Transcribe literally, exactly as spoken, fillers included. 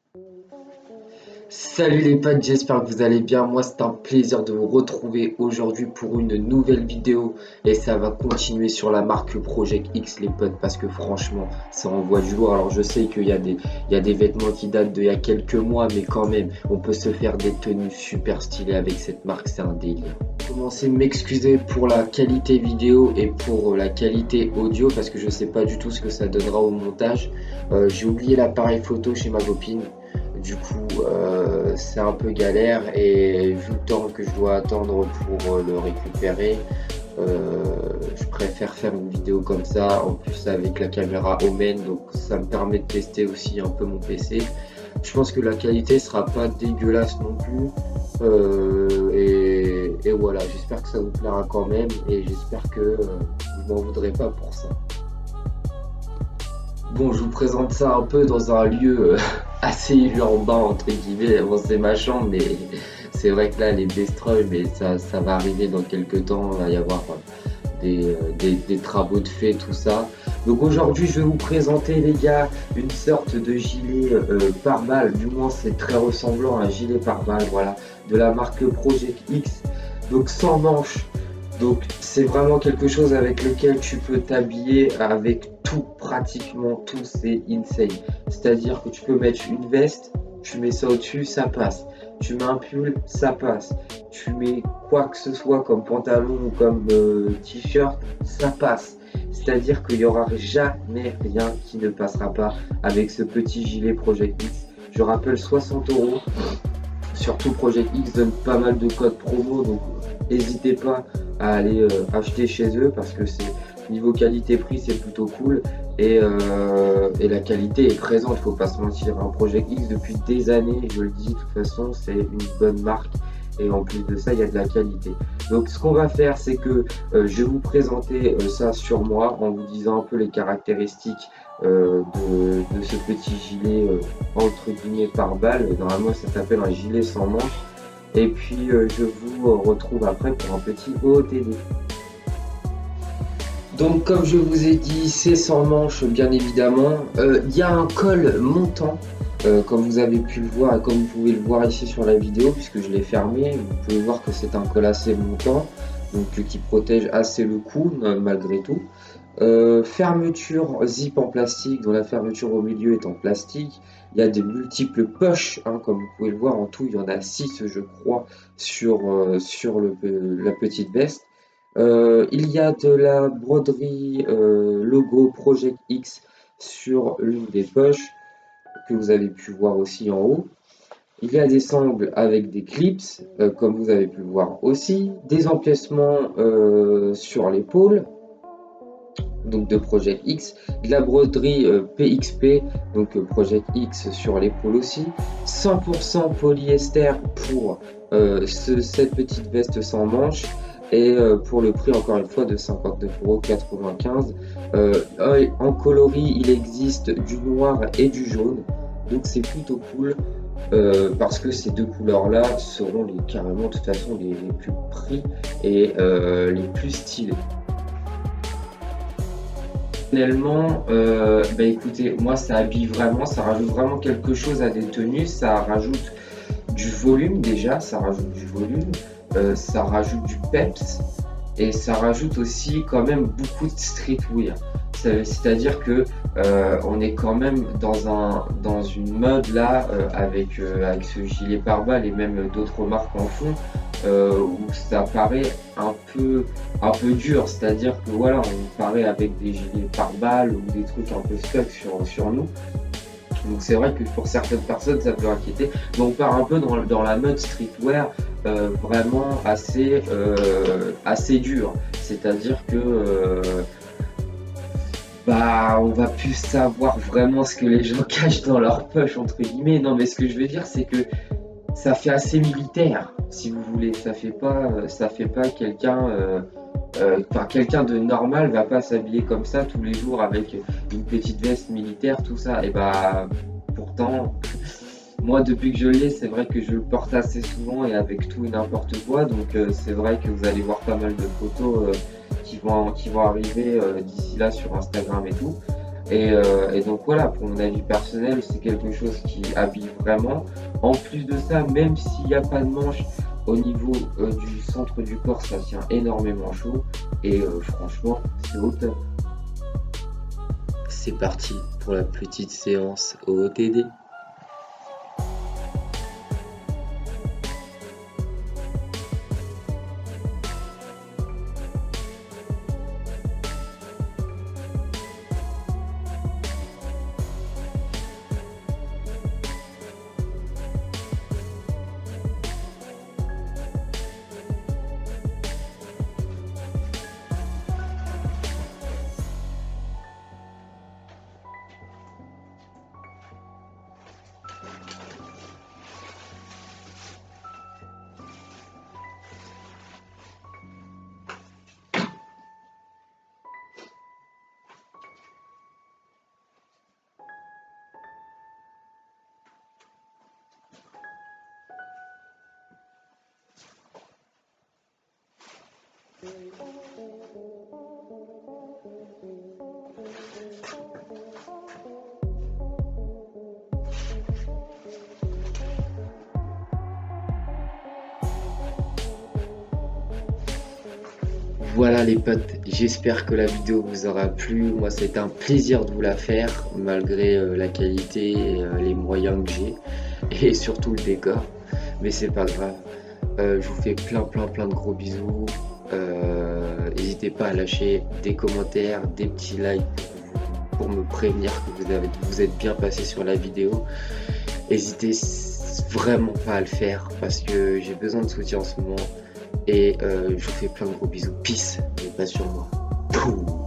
Salut les potes, j'espère que vous allez bien. Moi, c'est un plaisir de vous retrouver aujourd'hui pour une nouvelle vidéo et ça va continuer sur la marque Project X, les potes, parce que franchement, ça envoie du lourd. Alors, je sais qu'il y a des, il y a des vêtements qui datent d'il y a quelques mois, mais quand même, on peut se faire des tenues super stylées avec cette marque, c'est un délire. Commencer à m'excuser pour la qualité vidéo et pour la qualité audio parce que je sais pas du tout ce que ça donnera au montage. Euh, j'ai oublié l'appareil photo chez ma copine. Du coup, euh, c'est un peu galère et vu le temps que je dois attendre pour euh, le récupérer, euh, je préfère faire une vidéo comme ça, en plus avec la caméra Omen, donc ça me permet de tester aussi un peu mon P C. Je pense que la qualité sera pas dégueulasse non plus, euh, et, et voilà, j'espère que ça vous plaira quand même et j'espère que euh, vous m'en voudrez pas pour ça. Bon, je vous présente ça un peu dans un lieu euh, assez urbain, entre guillemets. Bon, c'est ma chambre, mais c'est vrai que là, elle est destroy, mais ça, ça va arriver dans quelques temps. Il va y avoir euh, des, euh, des, des travaux de fait, tout ça. Donc aujourd'hui, je vais vous présenter, les gars, une sorte de gilet euh, pare-balles. Du moins, c'est très ressemblant à un gilet pare-balles, voilà, de la marque Project X. Donc sans manches. Donc c'est vraiment quelque chose avec lequel tu peux t'habiller avec tout, pratiquement tout, c'est insane. C'est-à-dire que tu peux mettre une veste, tu mets ça au-dessus, ça passe. Tu mets un pull, ça passe. Tu mets quoi que ce soit comme pantalon ou comme euh, t-shirt, ça passe. C'est-à-dire qu'il n'y aura jamais rien qui ne passera pas avec ce petit gilet Project X. Je rappelle soixante euros. Surtout Project X donne pas mal de codes promo, donc n'hésitez pas à aller euh, acheter chez eux parce que c'est niveau qualité-prix, c'est plutôt cool et, euh, et la qualité est présente, faut pas se mentir. Un Project X depuis des années, je le dis, de toute façon, c'est une bonne marque et en plus de ça, il y a de la qualité. Donc ce qu'on va faire, c'est que euh, je vais vous présenter euh, ça sur moi en vous disant un peu les caractéristiques euh, de, de ce petit gilet euh, entre guillemets par balle. Normalement, ça s'appelle un gilet sans manches. Et puis euh, je vous retrouve après pour un petit O O T D. Donc comme je vous ai dit, c'est sans manches bien évidemment. Il euh, y a un col montant, euh, comme vous avez pu le voir et comme vous pouvez le voir ici sur la vidéo, puisque je l'ai fermé. Vous pouvez voir que c'est un col assez montant, donc euh, qui protège assez le cou euh, malgré tout. Euh, fermeture zip en plastique, dont la fermeture au milieu est en plastique. Il y a des multiples poches, hein, comme vous pouvez le voir. En tout, il y en a six, je crois, sur, euh, sur le, la petite veste. Euh, il y a de la broderie euh, logo Project X sur l'une des poches, que vous avez pu voir aussi en haut. Il y a des sangles avec des clips, euh, comme vous avez pu le voir aussi. Des empiècements euh, sur l'épaule, donc de Project X, de la broderie euh, P X P, donc euh, Project X sur l'épaule aussi, cent pour cent polyester pour euh, ce, cette petite veste sans manches, et euh, pour le prix encore une fois de cinquante-neuf euros quatre-vingt-quinze. Euh, en coloris, il existe du noir et du jaune, donc c'est plutôt cool. Euh, parce que ces deux couleurs là seront les, carrément de toute façon les, les plus pris et euh, les plus stylés. Personnellement, euh, bah écoutez, moi ça habille vraiment, ça rajoute vraiment quelque chose à des tenues, ça rajoute du volume déjà, ça rajoute du volume, euh, ça rajoute du peps et ça rajoute aussi quand même beaucoup de streetwear. C'est-à-dire que euh, on est quand même dans un dans une mode là euh, avec euh, avec ce gilet pare-balles et même d'autres marques en font euh, où ça paraît un peu un peu dur. C'est-à-dire que voilà, on paraît avec des gilets pare-balles ou des trucs un peu stuck sur sur nous. Donc c'est vrai que pour certaines personnes ça peut inquiéter. Mais on part un peu dans, dans la mode streetwear euh, vraiment assez euh, assez dur. C'est-à-dire que euh, bah, on va plus savoir vraiment ce que les gens cachent dans leur poche, entre guillemets. Non, mais ce que je veux dire, c'est que ça fait assez militaire, si vous voulez. Ça fait pas, ça fait pas quelqu'un, euh, euh, enfin, quelqu'un de normal va pas s'habiller comme ça tous les jours avec une petite veste militaire, tout ça. Et bah, pourtant, moi, depuis que je l'ai, c'est vrai que je le porte assez souvent et avec tout et n'importe quoi. Donc, euh, c'est vrai que vous allez voir pas mal de photos euh, qui vont, qui vont arriver euh, d'ici là sur Instagram et tout. Et, euh, et donc voilà, pour mon avis personnel, c'est quelque chose qui habille vraiment. En plus de ça, même s'il n'y a pas de manche, au niveau euh, du centre du corps, ça tient énormément chaud. Et euh, franchement, c'est au top. C'est parti pour la petite séance O O T D. Voilà les potes, j'espère que la vidéo vous aura plu. Moi, c'est un plaisir de vous la faire, malgré euh, la qualité et euh, les moyens que j'ai, et surtout le décor. Mais c'est pas grave. Euh, je vous fais plein, plein, plein de gros bisous. Euh, N'hésitez pas à lâcher des commentaires, des petits likes pour me prévenir que vous, avez, vous êtes bien passé sur la vidéo. N'hésitez vraiment pas à le faire parce que j'ai besoin de soutien en ce moment. Et euh, je vous fais plein de gros bisous. Peace, mais pas sur moi. Pouh.